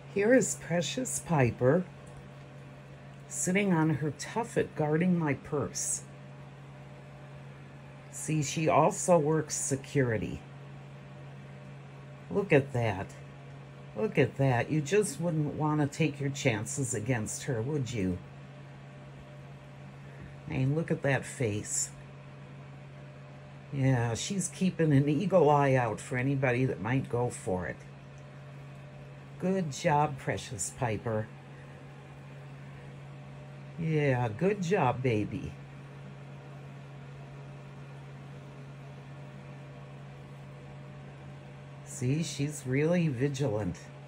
Here is Precious Piper sitting on her tuffet guarding my purse. See, she also works security. Look at that. Look at that. You just wouldn't want to take your chances against her, would you? I mean, look at that face. Yeah, she's keeping an eagle eye out for anybody that might go for it. Good job, Precious Piper. Yeah, good job, baby. See, she's really vigilant.